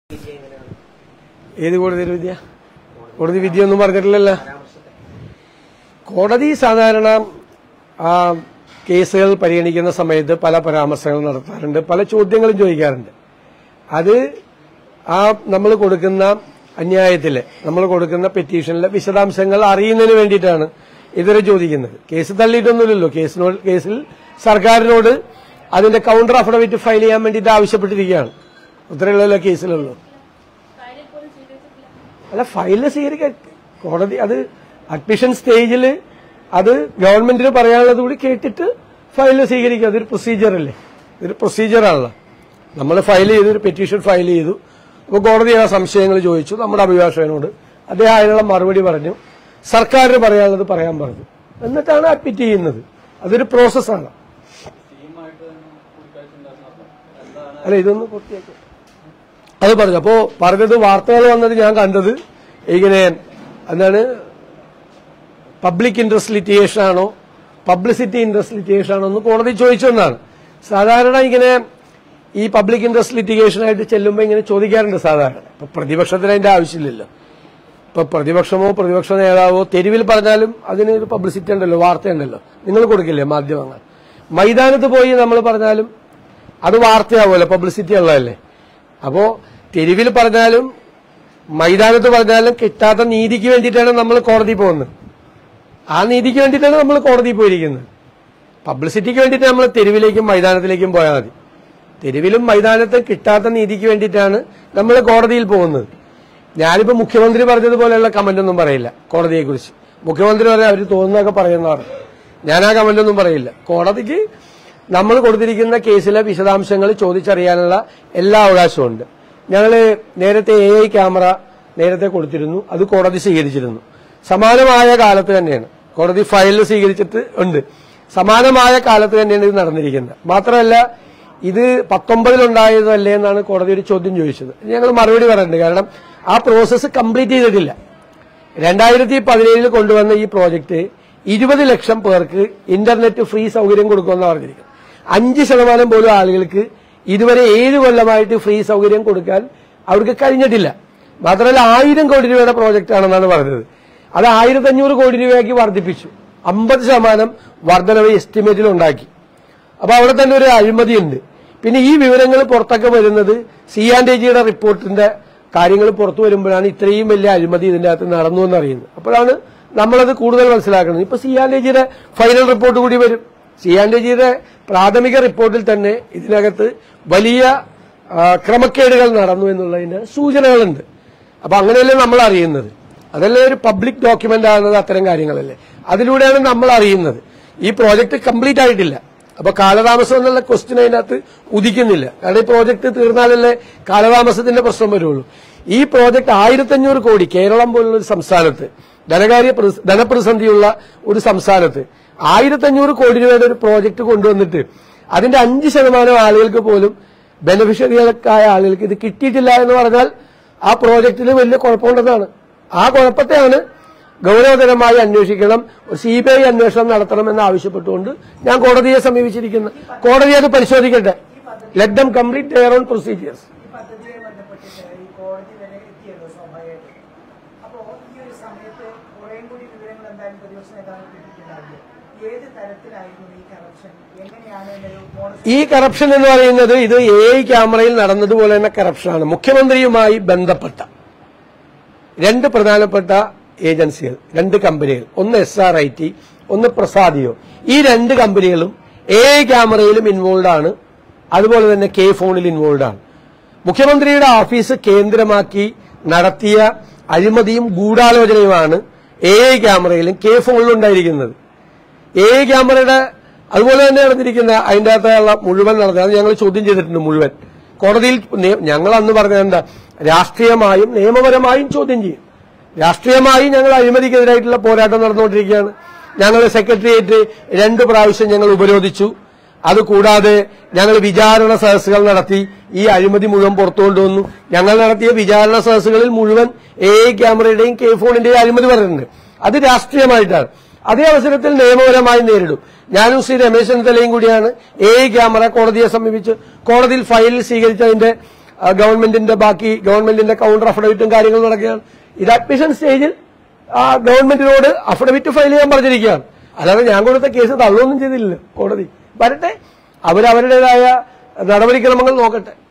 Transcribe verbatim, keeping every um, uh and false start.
ഏത് കോടതി വിദ്യ? കോടതി വിധി ഒന്നും പറഞ്ഞിട്ടില്ലല്ലോ. കോടതി സാധാരണ ആ കേസുകൾ പരിഗണിക്കുന്ന സമയത്ത് പല പരാമർശങ്ങൾ നടത്താറുണ്ട്, പല ചോദ്യങ്ങളും ചോദിക്കാറുണ്ട്. അത് ആ നമ്മൾ കൊടുക്കുന്ന അന്യായത്തിലെ നമ്മൾ കൊടുക്കുന്ന പെറ്റീഷനിലെ വിശദാംശങ്ങൾ അറിയുന്നതിന് വേണ്ടിയിട്ടാണ് ഇതുവരെ ചോദിക്കുന്നത്. കേസ് തള്ളിയിട്ടൊന്നുമില്ലല്ലോ. കേസിനോട് കേസിൽ സർക്കാരിനോട് അതിന്റെ കൗണ്ടർ അഫിഡവിറ്റ് ഫയൽ ചെയ്യാൻ വേണ്ടിയിട്ട് ആവശ്യപ്പെട്ടിരിക്കുകയാണ്. ഉത്തരവുള്ള കേസിലുള്ളൂ. അല്ല, ഫയല് സ്വീകരിക്കാൻ കോടതി അത് അഡ്മിഷൻ സ്റ്റേജിൽ അത് ഗവൺമെന്റിന് പറയാനുള്ളത് കൂടി കേട്ടിട്ട് ഫയല് സ്വീകരിക്കുക. അതൊരു പ്രൊസീജിയർ അല്ലേ? ഇതൊരു പ്രൊസീജിയറാണല്ലോ. നമ്മൾ ഫയൽ ചെയ്തു, ഒരു പെറ്റീഷൻ ഫയൽ ചെയ്തു. അപ്പോൾ കോടതി ആ സംശയങ്ങൾ ചോദിച്ചു നമ്മുടെ അഭിഭാഷകനോട്. അദ്ദേഹം അതിനുള്ള മറുപടി പറഞ്ഞു, സർക്കാരിന് പറയാനുള്ളത് പറയാൻ പറഞ്ഞു. എന്നിട്ടാണ് അഡ്മിറ്റ് ചെയ്യുന്നത്. അതൊരു പ്രോസസ്സാണ്. അല്ല, ഇതൊന്ന് പൂർത്തിയാക്കി അത് പറഞ്ഞു. അപ്പോ പറഞ്ഞത് വാർത്തകൾ വന്നത് ഞാൻ കണ്ടത് ഇങ്ങനെ എന്താണ്, പബ്ലിക് ഇൻട്രസ്റ്റ് ലിറ്റിഗേഷൻ ആണോ പബ്ലിസിറ്റി ഇൻട്രസ്റ്റ് ലിറ്റിഗേഷൻ ആണോ എന്ന് കോടതി ചോദിച്ചെന്നാണ്. സാധാരണ ഇങ്ങനെ ഈ പബ്ലിക് ഇൻട്രസ്റ്റ് ലിറ്റിഗേഷനായിട്ട് ചെല്ലുമ്പോൾ ഇങ്ങനെ ചോദിക്കാറുണ്ട് സാധാരണ. ഇപ്പൊ പ്രതിപക്ഷത്തിന് അതിന്റെ ആവശ്യമില്ലല്ലോ. ഇപ്പൊ പ്രതിപക്ഷമോ പ്രതിപക്ഷ നേതാവോ തെരുവിൽ പറഞ്ഞാലും അതിനൊരു പബ്ലിസിറ്റി ഉണ്ടല്ലോ, വാർത്തയുണ്ടല്ലോ. നിങ്ങൾ കൊടുക്കില്ലേ മാധ്യമങ്ങൾ? മൈതാനത്ത് പോയി നമ്മൾ പറഞ്ഞാലും അത് വാർത്തയാവുമല്ലോ, പബ്ലിസിറ്റി ഉള്ളതല്ലേ. അപ്പോ തെരുവിൽ പറഞ്ഞാലും മൈതാനത്ത് പറഞ്ഞാലും കിട്ടാത്ത നീതിക്ക് വേണ്ടിയിട്ടാണ് നമ്മൾ കോടതി പോകുന്നത്. ആ നീതിക്ക് വേണ്ടിയിട്ടാണ് നമ്മൾ കോടതി പോയിരിക്കുന്നത്. പബ്ലിസിറ്റിക്ക് വേണ്ടിയിട്ട് നമ്മൾ തെരുവിലേക്കും മൈതാനത്തിലേക്കും പോയാൽ മതി. തെരുവിലും മൈതാനത്തും കിട്ടാത്ത നീതിക്ക് വേണ്ടിയിട്ടാണ് നമ്മൾ കോടതിയിൽ പോകുന്നത്. ഞാനിപ്പോ മുഖ്യമന്ത്രി പറഞ്ഞതുപോലെയുള്ള കമന്റ് ഒന്നും പറയില്ല കോടതിയെക്കുറിച്ച്. മുഖ്യമന്ത്രി പറയാൻ അവർ തോന്നുന്നതൊക്കെ പറയുന്നതാണ്. ഞാൻ ആ കമന്റ് ഒന്നും പറയില്ല. കോടതിക്ക് നമ്മൾ കൊടുത്തിരിക്കുന്ന കേസിലെ വിശദാംശങ്ങൾ ചോദിച്ചറിയാനുള്ള എല്ലാ അവകാശവും ഉണ്ട്. ഞങ്ങള് നേരത്തെ എ ഐ ക്യാമറ നേരത്തെ കൊടുത്തിരുന്നു, അത് കോടതി സ്വീകരിച്ചിരുന്നു. സമാനമായ കാലത്ത് തന്നെയാണ് കോടതി ഫയലിൽ സ്വീകരിച്ചിട്ട് ഉണ്ട്. സമാനമായ കാലത്ത് തന്നെയാണ് ഇത് നടന്നിരിക്കുന്നത്. മാത്രമല്ല, ഇത് പത്തൊമ്പതിലുണ്ടായതല്ലേ എന്നാണ് കോടതി ഒരു ചോദ്യം ചോദിച്ചത്. ഞങ്ങൾ മറുപടി പറയുന്നുണ്ട്. കാരണം ആ പ്രോസസ്സ് കംപ്ലീറ്റ് ചെയ്തിട്ടില്ല. രണ്ടായിരത്തി പതിനേഴിൽ കൊണ്ടുവന്ന ഈ പ്രോജക്ട് ഇരുപത് ലക്ഷം പേർക്ക് ഇന്റർനെറ്റ് ഫ്രീ സൗകര്യം കൊടുക്കുമെന്നാണ് പറഞ്ഞിരിക്കുന്നത്. അഞ്ച് ശതമാനം പോലും ആളുകൾക്ക് ഇതുവരെ ഏഴ് കൊല്ലമായിട്ട് ഫ്രീ സൗകര്യം കൊടുക്കാൻ അവർക്ക് കഴിഞ്ഞിട്ടില്ല. മാത്രമല്ല, ആയിരം കോടി രൂപയുടെ പ്രോജക്റ്റ് ആണെന്നാണ് പറഞ്ഞത്. അത് ആയിരത്തി അഞ്ഞൂറ് കോടി രൂപയാക്കി വർദ്ധിപ്പിച്ചു. അമ്പത് ശതമാനം വർധനവ് എസ്റ്റിമേറ്റിൽ ഉണ്ടാക്കി. അപ്പൊ അവിടെ തന്നെ ഒരു അഴിമതിയുണ്ട്. പിന്നെ ഈ വിവരങ്ങൾ പുറത്തൊക്കെ വരുന്നത് സി ആൻഡ് എ ജിയുടെ റിപ്പോർട്ടിന്റെ കാര്യങ്ങൾ പുറത്തു വരുമ്പോഴാണ് ഇത്രയും വലിയ അഴിമതി ഇതിന്റെ അകത്ത് നടന്നു എന്നറിയുന്നത്. അപ്പോഴാണ് നമ്മളത് കൂടുതൽ മനസ്സിലാക്കുന്നത്. ഇപ്പൊ സി ആൻഡ് എ ജിയുടെ ഫൈനൽ റിപ്പോർട്ട് കൂടി വരും. സി ആൻഡ് എ ജിയുടെ പ്രാഥമിക റിപ്പോർട്ടിൽ തന്നെ ഇതിനകത്ത് വലിയ ക്രമക്കേടുകൾ നടന്നു എന്നുള്ളതിന് സൂചനകളുണ്ട്. അപ്പൊ അങ്ങനെയല്ലേ നമ്മൾ അറിയുന്നത്. അതല്ലേ ഒരു പബ്ലിക് ഡോക്യുമെന്റ് ആകുന്നത്, അത്തരം കാര്യങ്ങളല്ലേ. അതിലൂടെയാണ് നമ്മൾ അറിയുന്നത്. ഈ പ്രോജക്ട് കംപ്ലീറ്റ് ആയിട്ടില്ല. അപ്പൊ കാലതാമസം എന്നുള്ള ക്വസ്റ്റ്യൻ അതിനകത്ത് ഉദിക്കുന്നില്ല. കാരണം ഈ പ്രോജക്ട് തീർന്നാലല്ലേ കാലതാമസത്തിന്റെ പ്രശ്നം വരുള്ളൂ. ഈ പ്രോജക്ട് ആയിരത്തി അഞ്ഞൂറ് കോടി കേരളം പോലുള്ള ഒരു സംസ്ഥാനത്ത്, ധനകാര്യ ധനപ്രതിസന്ധിയുള്ള ഒരു സംസ്ഥാനത്ത് ആയിരത്തി അഞ്ഞൂറ് കോടി രൂപയുടെ ഒരു പ്രോജക്ട് കൊണ്ടുവന്നിട്ട് അതിന്റെ അഞ്ച് ശതമാനം ആളുകൾക്ക് പോലും, ബെനിഫിഷ്യറികൾക്കായ ആളുകൾക്ക് ഇത് കിട്ടിയിട്ടില്ല എന്ന് പറഞ്ഞാൽ ആ പ്രോജക്റ്റിന് വലിയ കുഴപ്പമുണ്ടെന്നാണ്. ആ കുഴപ്പത്തെയാണ് ഗൗരവതരമായി അന്വേഷിക്കണം, സി ബി ഐ അന്വേഷണം നടത്തണമെന്ന് ആവശ്യപ്പെട്ടുകൊണ്ട് ഞാൻ കോടതിയെ സമീപിച്ചിരിക്കുന്നു. കോടതി അത് പരിശോധിക്കട്ടെ. Let them complete their own procedures. ഈ കറപ്ഷൻ എന്ന് പറയുന്നത് ഇത് എ ഐ ക്യാമറയിൽ നടന്നതുപോലെ തന്നെ കറപ്ഷനാണ്. മുഖ്യമന്ത്രിയുമായി ബന്ധപ്പെട്ട രണ്ട് പ്രധാനപ്പെട്ട ഏജൻസികൾ, രണ്ട് കമ്പനികൾ, ഒന്ന് എസ് ആർ ഐ ടി, ഒന്ന് പ്രസാദിയോ. ഈ രണ്ട് കമ്പനികളും എ ഐ ക്യാമറയിലും ഇൻവോൾവ് ആണ്, അതുപോലെ തന്നെ കെ ഫോണിൽ ഇൻവോൾവ് ആണ്. മുഖ്യമന്ത്രിയുടെ ഓഫീസ് കേന്ദ്രമാക്കി നടത്തിയ അഴിമതിയും ഗൂഢാലോചനയുമാണ് എ ഐ ക്യാമറയിലും കെ ഫോണിലും ഉണ്ടായിരിക്കുന്നത്. എ ഐ ക്യാമറയുടെ അതുപോലെ തന്നെ നടന്നിരിക്കുന്ന അതിന്റെ അകത്തുള്ള മുഴുവൻ നടന്നത് അത് ഞങ്ങൾ ചോദ്യം ചെയ്തിട്ടുണ്ട്. മുഴുവൻ കോടതിയിൽ ഞങ്ങൾ അന്ന് പറഞ്ഞത് എന്താ, രാഷ്ട്രീയമായും നിയമപരമായും ചോദ്യം ചെയ്യും. രാഷ്ട്രീയമായി ഞങ്ങൾ അഴിമതിക്കെതിരായിട്ടുള്ള പോരാട്ടം നടന്നുകൊണ്ടിരിക്കുകയാണ്. ഞങ്ങൾ സെക്രട്ടേറിയറ്റ് രണ്ടു പ്രാവശ്യം ഞങ്ങൾ ഉപരോധിച്ചു. അതുകൂടാതെ ഞങ്ങൾ വിചാരണ സദസ്സുകൾ നടത്തി. ഈ അഴിമതി മുഴുവൻ പുറത്തുകൊണ്ടുവന്നു. ഞങ്ങൾ നടത്തിയ വിചാരണ സദസ്സുകളിൽ മുഴുവൻ എ ഐ ക്യാമറയുടെയും കെ ഫോണിന്റെയും അഴിമതി പറഞ്ഞിട്ടുണ്ട്. അത് രാഷ്ട്രീയമായിട്ടാണ്. അതേ അവസരത്തിൽ നിയമപരമായി നേരിടും. ഞാനും ശ്രീ രമേശ് ചെന്നിത്തലയും കൂടിയാണ് എ ഐ ക്യാമറ കോടതിയെ സമീപിച്ച് കോടതിയിൽ ഫയലിൽ സ്വീകരിച്ചതിന്റെ ഗവൺമെന്റിന്റെ ബാക്കി ഗവൺമെന്റിന്റെ കൗണ്ടർ അഫിഡവിറ്റും കാര്യങ്ങളും നടക്കുകയാണ്. ഇത് അഡ്മിഷൻ സ്റ്റേജിൽ ഗവൺമെന്റിനോട് അഫിഡവിറ്റ് ഫയൽ ചെയ്യാൻ പറഞ്ഞിരിക്കുകയാണ്. അല്ലാതെ ഞാൻ കൊടുത്ത കേസ് തള്ളുകയൊന്നും ചെയ്തില്ല കോടതി. വരട്ടെ, അവരവരുടേതായ നടപടിക്രമങ്ങൾ നോക്കട്ടെ.